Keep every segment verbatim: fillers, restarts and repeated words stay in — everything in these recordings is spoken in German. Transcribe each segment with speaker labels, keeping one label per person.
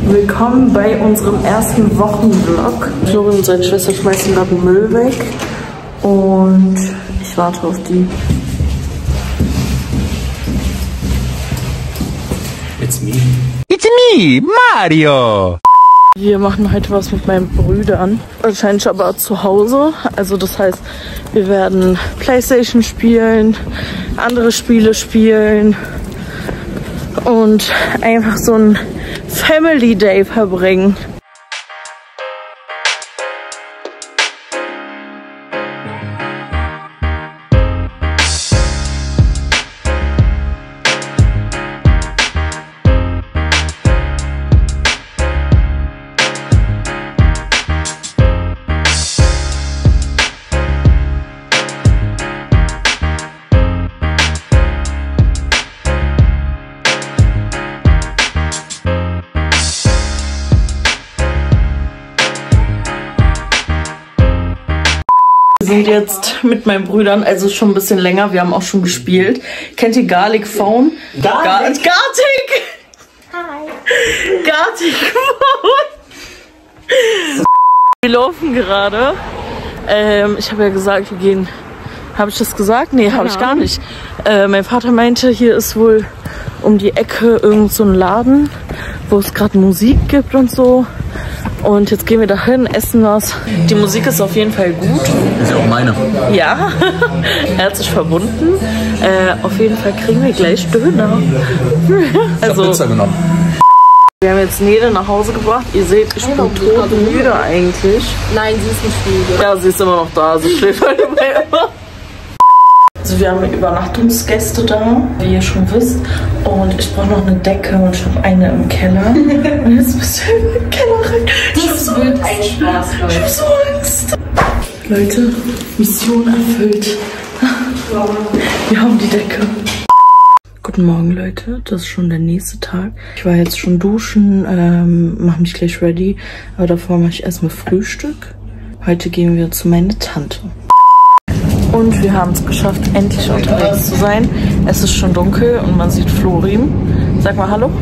Speaker 1: Willkommen bei unserem ersten Wochenvlog. Florian und seine Schwester schmeißen gerade den Müll weg und ich warte auf die.
Speaker 2: It's me.
Speaker 3: It's me, Mario!
Speaker 1: Wir machen heute was mit meinen Brüdern. Wahrscheinlich aber zu Hause. Also das heißt, wir werden Playstation spielen, andere Spiele spielen und einfach so ein Family Day verbringen. Wir sind jetzt mit meinen Brüdern, also schon ein bisschen länger, wir haben auch schon gespielt. Kennt ihr Garlic Phone? Garlic? Gartic! Hi! Gartic Phone! Wir laufen gerade. Ähm, ich habe ja gesagt, wir gehen. Habe ich das gesagt? Nee, habe ich gar nicht. Äh, mein Vater meinte, hier ist wohl um die Ecke irgend so ein Laden, wo es gerade Musik gibt und so. Und jetzt gehen wir dahin, essen was. Die Musik ist auf jeden Fall gut.
Speaker 2: Ist ja auch meine.
Speaker 1: Ja, er hat sich verbunden. Äh, auf jeden Fall kriegen wir gleich Döner.
Speaker 2: Ich
Speaker 1: also,
Speaker 2: hab Pizza genommen.
Speaker 1: Wir haben jetzt Nede nach Hause gebracht. Ihr seht, ich bin todmüde eigentlich.
Speaker 4: Nein, sie ist nicht müde.
Speaker 1: Ja, sie ist immer noch da. Sie schläft halt immer. Also wir haben Übernachtungsgäste da, wie ihr schon wisst. Und ich brauche noch eine Decke und ich habe eine im Keller. Und jetzt bist du in den Keller rein.
Speaker 4: Das wird ein Spaß, Leute.
Speaker 1: Ich hab so Angst. Leute, Mission erfüllt. Wir haben die Decke. Guten Morgen, Leute. Das ist schon der nächste Tag. Ich war jetzt schon duschen, ähm, mache mich gleich ready. Aber davor mache ich erstmal Frühstück. Heute gehen wir zu meiner Tante. Und wir haben es geschafft, endlich unterwegs zu sein. Es ist schon dunkel und man sieht Florim. Sag mal Hallo.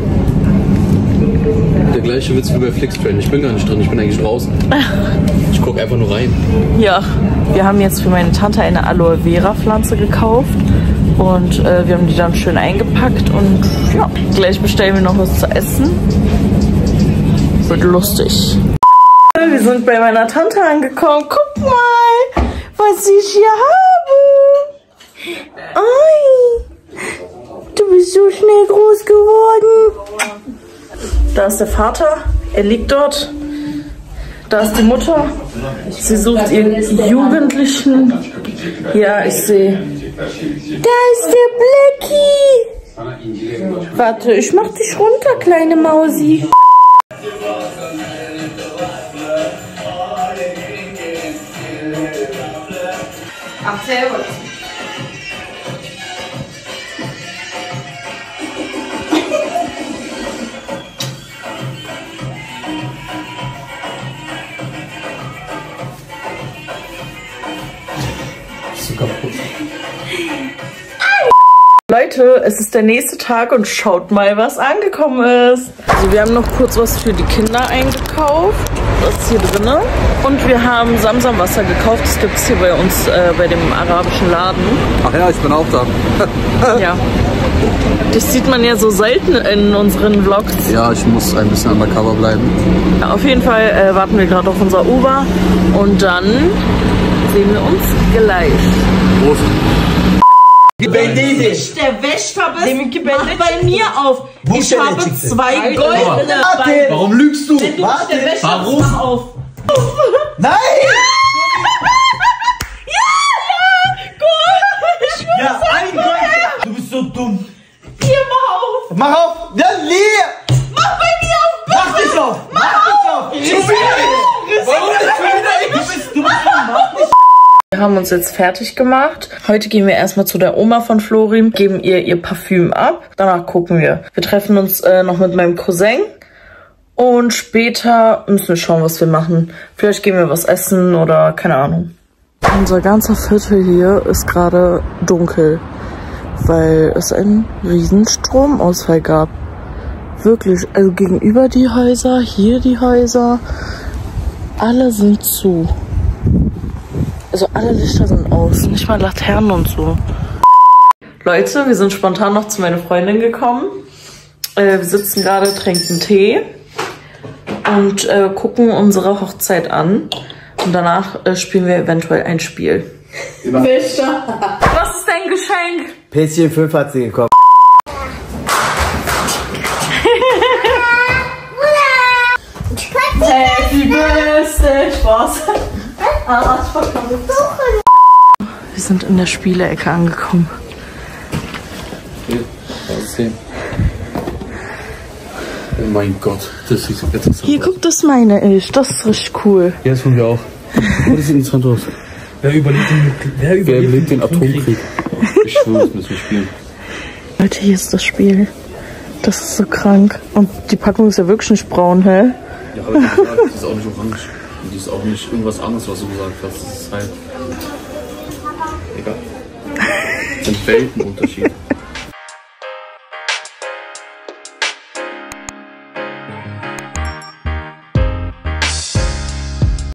Speaker 2: Der gleiche Witz wie bei Flixtrain. Ich bin gar nicht drin, ich bin eigentlich draußen. Ich gucke einfach nur rein.
Speaker 1: Ja, wir haben jetzt für meine Tante eine Aloe Vera Pflanze gekauft. Und äh, wir haben die dann schön eingepackt. Und ja, gleich bestellen wir noch was zu essen. Wird lustig. Wir sind bei meiner Tante angekommen. Guck mal, was ich hier habe. Ei, du bist so schnell groß geworden. Da ist der Vater, er liegt dort. Da ist die Mutter. Sie sucht ihren Jugendlichen. Ja, ich sehe. Da ist der Blackie. Warte, ich mach dich runter, kleine Mausi.
Speaker 4: Ach, servus.
Speaker 2: Bist du kaputt?
Speaker 1: Leute, es ist der nächste Tag und schaut mal, was angekommen ist. Also wir haben noch kurz was für die Kinder eingekauft. Das ist hier drin. Und wir haben Samsam-Wasser gekauft. Das gibt es hier bei uns äh, bei dem arabischen Laden.
Speaker 2: Ach ja, ich bin auch da.
Speaker 1: Ja. Das sieht man ja so selten in unseren Vlogs.
Speaker 2: Ja, ich muss ein bisschen undercover bleiben.
Speaker 1: Ja, auf jeden Fall äh, warten wir gerade auf unser Uber. Und dann sehen wir uns gleich.
Speaker 2: Prost.
Speaker 4: Der Wäschtabis, mach bei mir auf. Ich habe zwei goldene Beine.
Speaker 2: Warum lügst du?
Speaker 4: Wenn du nicht der Wäschtabis,
Speaker 2: Warum?
Speaker 4: mach auf.
Speaker 5: Nein!
Speaker 4: Ja, ja, Gold. Ich will
Speaker 5: Ja, ein Gold! Du bist so dumm!
Speaker 4: hier, mach auf.
Speaker 5: Mach auf! Ja, nee!
Speaker 4: Mach bei mir auf, bitte.
Speaker 5: Mach dich auf! Mach dich auf! Ich bin Warum nicht schon wieder ich? Du bist, du bist dumm, mach dich!
Speaker 1: Wir haben uns jetzt fertig gemacht. Heute gehen wir erstmal zu der Oma von Florim, geben ihr ihr Parfüm ab. Danach gucken wir. Wir treffen uns äh, noch mit meinem Cousin. Und später müssen wir schauen, was wir machen. Vielleicht gehen wir was essen oder keine Ahnung. Unser ganzer Viertel hier ist gerade dunkel, weil es einen riesen Stromausfall gab. Wirklich, also gegenüber die Häuser, hier die Häuser, alle sind zu. Also alle Lichter sind aus, nicht mal Laternen und so. Leute, wir sind spontan noch zu meiner Freundin gekommen. Äh, wir sitzen gerade, trinken Tee und äh, gucken unsere Hochzeit an. Und danach äh, spielen wir eventuell ein Spiel. Fischer. Was ist dein Geschenk?
Speaker 5: P S fünf hat sie gekauft.
Speaker 1: Happy Birthday, Spaß. Wir sind in der Spielecke angekommen.
Speaker 2: Hier, zehn. Oh mein Gott, das sieht so interessant
Speaker 1: Hier,
Speaker 2: aus.
Speaker 1: guck, das meine ich. Das ist richtig cool.
Speaker 2: Ja, das tun wir auch. Oh, das sieht interessant aus.
Speaker 5: Wer überlebt den, wer überlebt
Speaker 2: Wer überlebt den
Speaker 5: Atomkrieg?
Speaker 2: Atomkrieg? Ich schwöre, das müssen wir spielen.
Speaker 1: Leute, hier ist das Spiel. Das ist so krank. Und die Packung ist ja wirklich nicht braun, hä?
Speaker 2: Ja, aber gesagt, die ist auch nicht orange. Und die ist auch nicht irgendwas anderes, was du gesagt hast. Das ist halt... Egal. Das ist ein Weltenunterschied.